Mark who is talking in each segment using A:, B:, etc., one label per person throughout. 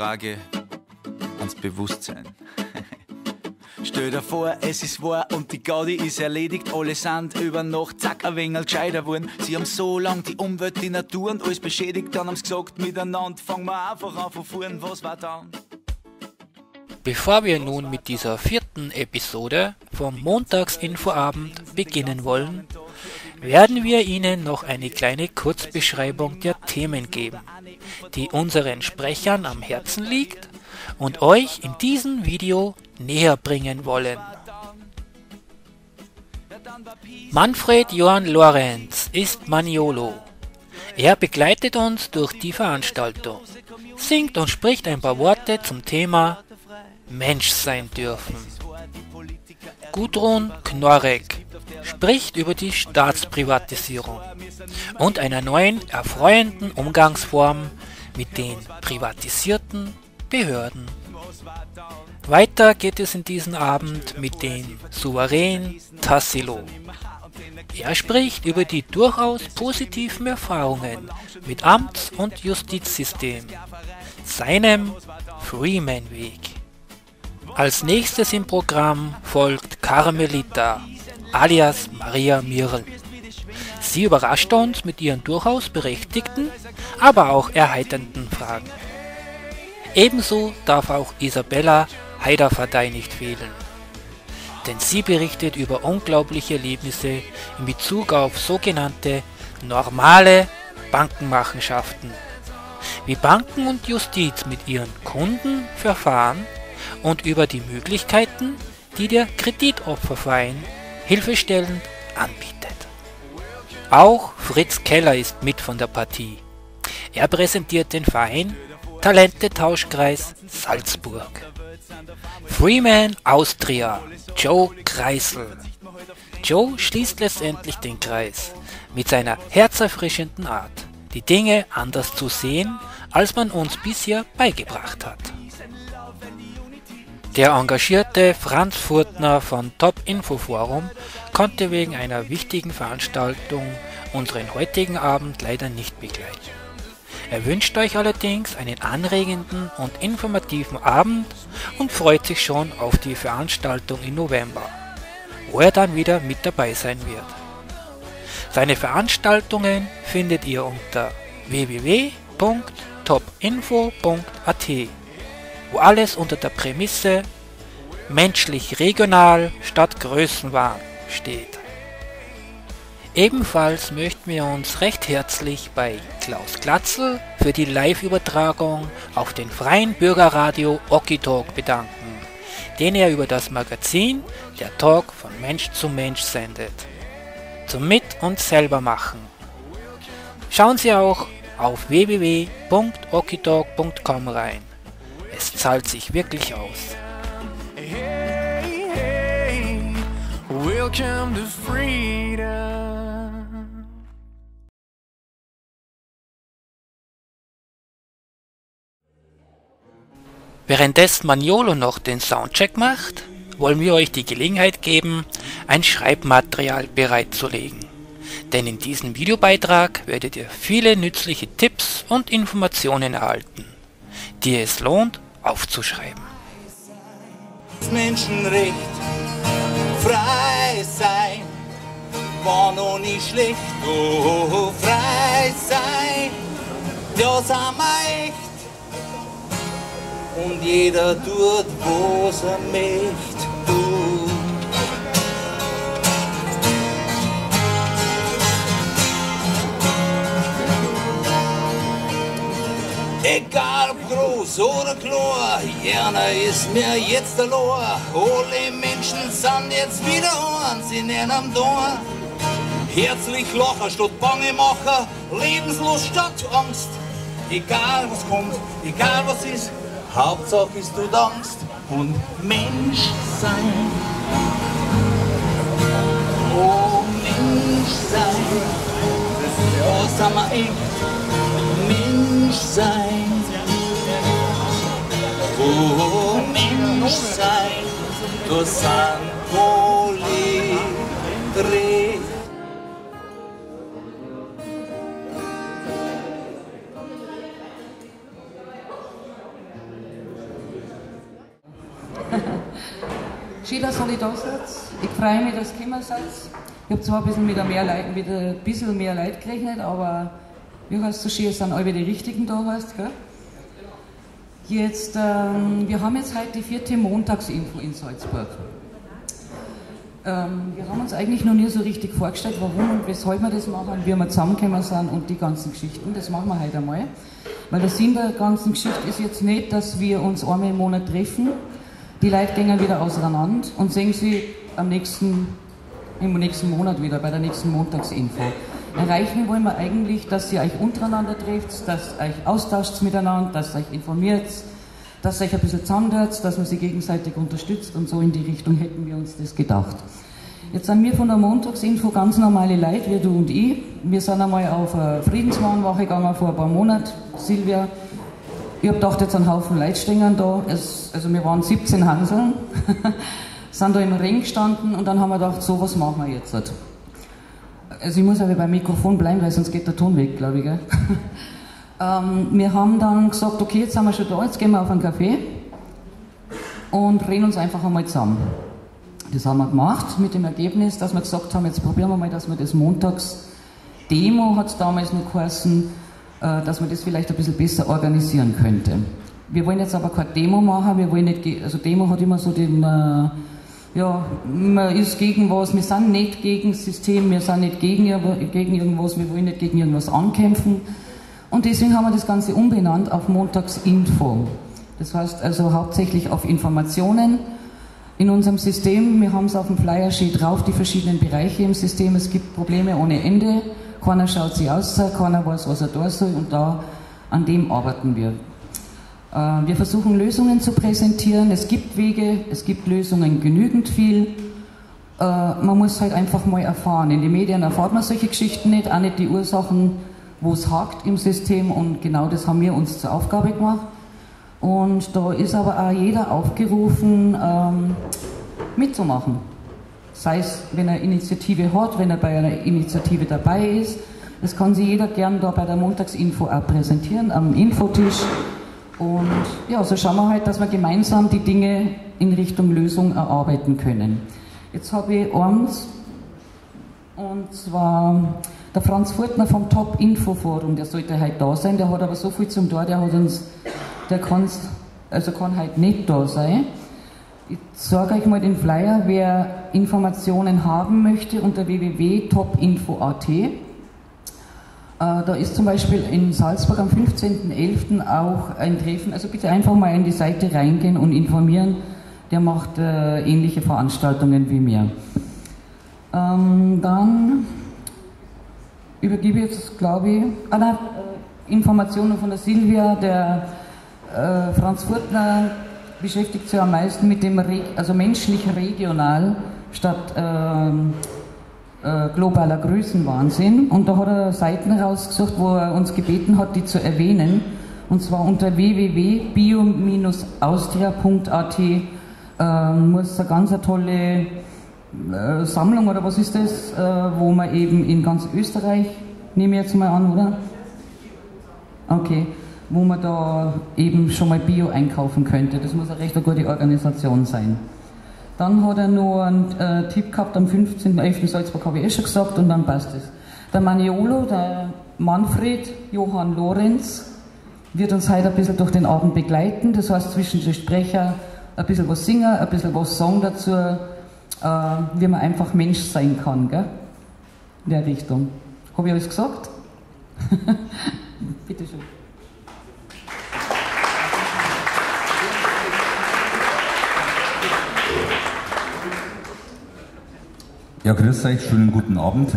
A: Frage ans Bewusstsein. Stell dir vor, es ist wahr und die Gaudi ist erledigt. Alle sind über Nacht, zack, ein wenig gescheiter worden. Sie haben so lang die Umwelt, die Natur und alles beschädigt. Dann haben sie gesagt, miteinander fangen wir einfach an von vorn. Was war dann?
B: Bevor wir nun mit dieser 4. Episode vom Montagsinfoabend beginnen wollen, werden wir Ihnen noch eine kleine Kurzbeschreibung der Themen geben, die unseren Sprechern am Herzen liegt und euch in diesem Video näher bringen wollen. Manfred Johann Lorenz ist Maniolo. Er begleitet uns durch die Veranstaltung, singt und spricht ein paar Worte zum Thema Mensch sein dürfen. Gudrun Knorrek spricht über die Staatsprivatisierung und einer neuen, erfreuenden Umgangsform mit den privatisierten Behörden. Weiter geht es in diesem Abend mit dem Souverän Tassilo. Er spricht über die durchaus positiven Erfahrungen mit Amts- und Justizsystem, seinem Freeman-Weg. Als nächstes im Programm folgt Carmelita, alias Maria Mirl. Sie überrascht uns mit ihren durchaus berechtigten, aber auch erheiternden Fragen. Ebenso darf auch Isabella Heidervardei nicht fehlen, denn sie berichtet über unglaubliche Erlebnisse in Bezug auf sogenannte normale Bankenmachenschaften, wie Banken und Justiz mit ihren Kunden verfahren und über die Möglichkeiten, die der Kreditopferverein hilfestellend anbietet. Auch Fritz Keller ist mit von der Partie. Er präsentiert den Verein Talente-Tauschkreis Salzburg. Freeman Austria, Joe Kreisel. Joe schließt letztendlich den Kreis mit seiner herzerfrischenden Art, die Dinge anders zu sehen, als man uns bisher beigebracht hat. Der engagierte Franz Furtner von Top Info Forum konnte wegen einer wichtigen Veranstaltung unseren heutigen Abend leider nicht begleiten. Er wünscht euch allerdings einen anregenden und informativen Abend und freut sich schon auf die Veranstaltung im November, wo er dann wieder mit dabei sein wird. Seine Veranstaltungen findet ihr unter www.topinfo.at, wo alles unter der Prämisse menschlich regional statt Größenwahn steht. Ebenfalls möchten wir uns recht herzlich bei Klaus Glatzel für die Live-Übertragung auf den freien Bürgerradio Okitalk bedanken, den er über das Magazin Der Talk von Mensch zu Mensch sendet. Zum Mit- und Selbermachen. Schauen Sie auch auf www.okitalk.com rein. Es zahlt sich wirklich aus.
C: Hey, hey, welcome to freedom.
B: Währenddessen Maniolo noch den Soundcheck macht, wollen wir euch die Gelegenheit geben, ein Schreibmaterial bereitzulegen. Denn in diesem Videobeitrag werdet ihr viele nützliche Tipps und Informationen erhalten, die es lohnt aufzuschreiben.
D: Das Menschenrecht, frei sein, war noch nicht schlecht, oh, frei sein, ja, sind wir echt. Und jeder tut, was er möchte, du. Egal ob groß oder klein, Jana ist mir jetzt verloren. Alle Menschen sind jetzt wieder an, sie nennen am Dorn. Herzlich lachen statt Bange machen, Lebenslust statt Angst. Egal was kommt, egal was ist, Hauptsache ist du Angst und Mensch sein. Oh Mensch sein, oh sind wir echt, Mensch sein. Oh Mensch sein, du sind Polyre.
E: Schön, dass ihr alle da seid. Ich freue mich, dass ihr gekommen seid. Ich habe zwar ein bisschen mit ein bisschen mehr Leid gerechnet, aber wie heißt es so schön, es sind alle die Richtigen da, heißt, gell? Jetzt, wir haben jetzt heute die 4. Montagsinfo in Salzburg. Wir haben uns eigentlich noch nie so richtig vorgestellt, warum und weshalb wir das machen, wie wir zusammengekommen sind und die ganzen Geschichten. Das machen wir heute einmal. Weil der Sinn der ganzen Geschichte ist jetzt nicht, dass wir uns einmal im Monat treffen, die Leute gehen wieder auseinander und sehen sie im nächsten Monat wieder, bei der nächsten Montagsinfo. Erreichen wollen wir eigentlich, dass ihr euch untereinander trefft, dass ihr euch austauscht miteinander, dass ihr euch informiert, dass ihr euch ein bisschen zusammentut, dass man sich gegenseitig unterstützt und so in die Richtung hätten wir uns das gedacht. Jetzt sind wir von der Montagsinfo ganz normale Leute, wie du und ich. Wir sind einmal auf eine Friedensmahnwache gegangen vor ein paar Monaten, Silvia. Ich habe gedacht, jetzt einen Haufen Leute stehen da. Also wir waren 17 Hanseln, sind da im Ring gestanden und dann haben wir gedacht, so was machen wir jetzt. Also ich muss aber beim Mikrofon bleiben, weil sonst geht der Ton weg, glaube ich. Gell? Wir haben dann gesagt, okay, jetzt sind wir schon da, jetzt gehen wir auf einen Café und reden uns einfach einmal zusammen. Das haben wir gemacht mit dem Ergebnis, dass wir gesagt haben, jetzt probieren wir mal, dass wir das Montags-Demo, hat es damals noch geheißen, dass man das vielleicht ein bisschen besser organisieren könnte. Wir wollen jetzt aber keine Demo machen, wir wollen nicht, also Demo hat immer so den, ja, man ist gegen was, wir sind nicht gegen das System, wir sind nicht gegen irgendwas, wir wollen nicht gegen irgendwas ankämpfen. Und deswegen haben wir das Ganze umbenannt auf Montagsinfo. Das heißt also hauptsächlich auf Informationen in unserem System. Wir haben es auf dem Flyer steht drauf, die verschiedenen Bereiche im System. Es gibt Probleme ohne Ende. Keiner schaut sich aus, keiner weiß, was er da soll und an dem arbeiten wir. Wir versuchen Lösungen zu präsentieren. Es gibt Wege, es gibt Lösungen genügend viel. Man muss halt einfach mal erfahren. In den Medien erfahrt man solche Geschichten nicht, auch nicht die Ursachen, wo es hakt im System und genau das haben wir uns zur Aufgabe gemacht. Und da ist aber auch jeder aufgerufen, mitzumachen. Sei es, wenn er Initiative hat, wenn er bei einer Initiative dabei ist. Das kann sich jeder gern da bei der Montagsinfo auch präsentieren, am Infotisch. Und ja, so schauen wir halt, dass wir gemeinsam die Dinge in Richtung Lösung erarbeiten können. Jetzt habe ich eins, und zwar der Franz Furtner vom Top-Info-Forum, der sollte heute da sein, der hat aber so viel zum Tor, der kann heute nicht da sein. Ich sage euch mal den Flyer, wer Informationen haben möchte, unter www.topinfo.at. Da ist zum Beispiel in Salzburg am 15.11. auch ein Treffen, also bitte einfach mal in die Seite reingehen und informieren, der macht ähnliche Veranstaltungen wie mir. Dann übergebe ich jetzt, glaube ich, Informationen von der Silvia, der Franz Furtner beschäftigt sich am meisten mit dem menschlich regional statt globaler Größenwahnsinn. Und da hat er Seiten rausgesucht, wo er uns gebeten hat, die zu erwähnen. Und zwar unter www.bio-austria.at muss eine ganz tolle Sammlung, oder was ist das, wo man eben in ganz Österreich, nehme ich jetzt mal an, oder? Okay, wo man da eben schon mal Bio einkaufen könnte. Das muss eine recht gute Organisation sein. Dann hat er noch einen Tipp gehabt, am 15.11. Salzburg habe ich schon gesagt und dann passt es. Der Maniolo, der Manfred Johann Lorenz, wird uns heute ein bisschen durch den Abend begleiten. Das heißt, zwischen den Sprecher ein bisschen was singen, ein bisschen was sagen dazu, wie man einfach Mensch sein kann, gell? In der Richtung. Habe ich alles gesagt? Bitte schön.
F: Ja, grüß euch, schönen guten Abend.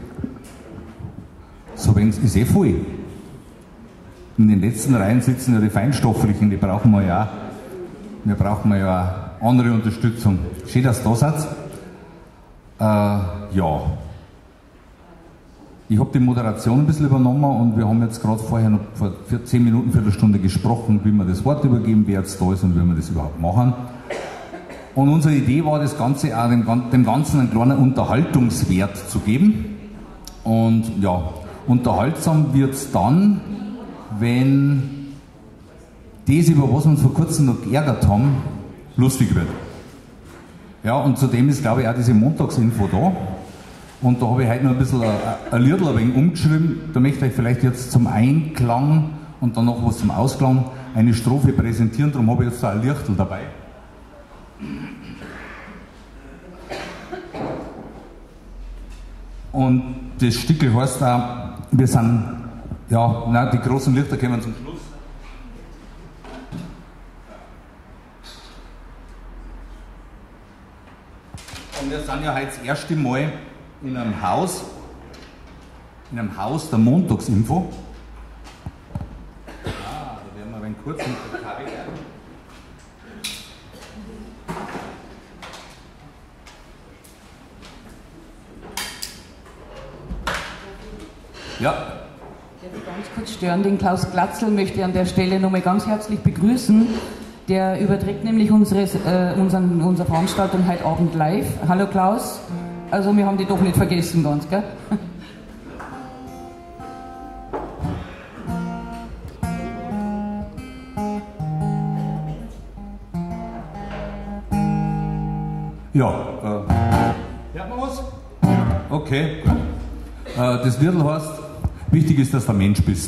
F: So, wenn es ist voll. In den letzten Reihen sitzen ja die Feinstofflichen, die brauchen wir ja auch. Wir brauchen ja andere Unterstützung. Schön, dass ihr da seid. Ja. Ich habe die Moderation ein bisschen übernommen und wir haben jetzt gerade vorher noch vor 10 Minuten, Viertelstunde gesprochen, wie wir das Wort übergeben, wer jetzt da ist und wie wir das überhaupt machen. Und unsere Idee war, das Ganze auch dem Ganzen einen kleinen Unterhaltungswert zu geben. Und ja, unterhaltsam wird es dann, wenn das, über was wir uns vor kurzem noch geärgert haben, lustig wird. Ja, und zudem ist, glaube ich, auch diese Montagsinfo da. Und da habe ich heute noch ein bisschen ein Liedl ein wenig umgeschrieben. Da möchte ich euch vielleicht jetzt zum Einklang und dann noch was zum Ausklang eine Strophe präsentieren. Darum habe ich jetzt da ein Lichtel dabei. Und das Stückel heißt auch, wir sind, ja, nein, die großen Lichter kommen zum Schluss. Und wir sind ja heute das erste Mal in einem Haus der Montagsinfo. Da werden wir ein kurz mit der Kabel werden. Ja.
E: Darf ich ganz kurz stören? Den Klaus Glatzel möchte ich an der Stelle nochmal ganz herzlich begrüßen. Der überträgt nämlich unsere Veranstaltung heute Abend live. Hallo Klaus. Also wir haben die doch nicht vergessen ganz, gell?
F: Ja, hört man was? Okay, gut. Das Lied heißt, wichtig ist, dass du ein Mensch bist.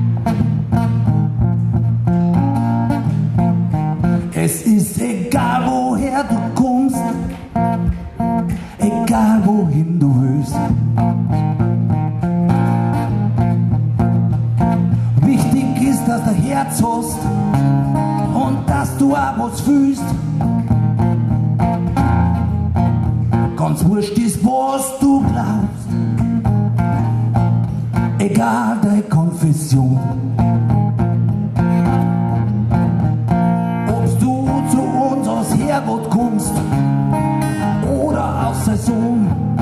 F: Es ist egal, woher du kommst, egal wohin du willst. Wichtig ist, dass du Herz hast und dass du auch was fühlst. Ganz wurscht ist, was du glaubst, egal deine Konfession. Ob du zu uns aus Herrgott kommst oder aus Saison.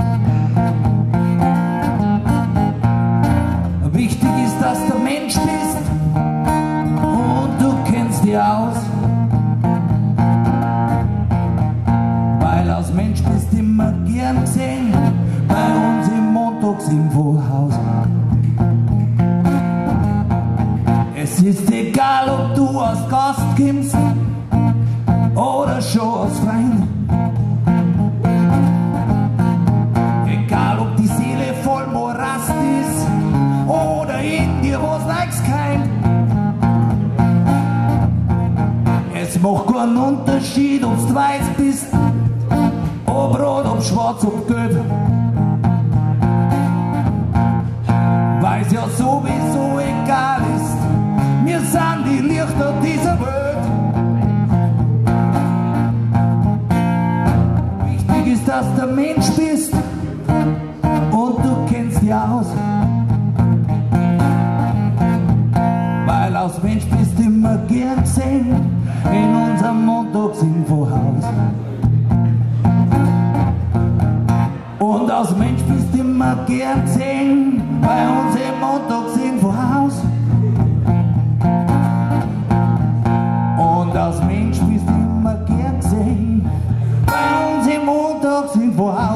F: Wichtig ist, dass du Mensch bist und du kennst dich aus. Weil als Mensch bist du immer gern gesehen bei uns im Montagsinfohaus. Es ist egal, ob du als Gast kommst oder schon als Freund. Egal, ob die Seele voll Morast ist oder in dir was Neues keimt. Es macht keinen Unterschied, ob du weiß bist, ob rot, ob schwarz, ob gelb. Weil's ja sowieso egal ist, wir sind die Lichter dieser Welt. Wichtig ist, dass du Mensch bist und du kennst dich aus. Weil als Mensch bist du immer gern gesehen in unserem Montagsinfohaus. Und als Mensch bist du immer gern gesehen bei uns im Montagsinfohaus. Und als Mensch bist du immer gern gesehen bei uns im Montagsinfohaus.